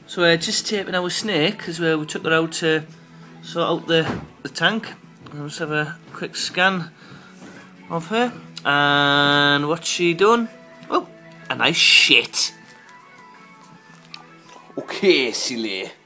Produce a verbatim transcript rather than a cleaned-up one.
So we're uh, just taping our snake because we, we took her out to sort out the, the tank. I'll just have a quick scan of her. And what's she done? Oh, a nice shit. Okay, silly.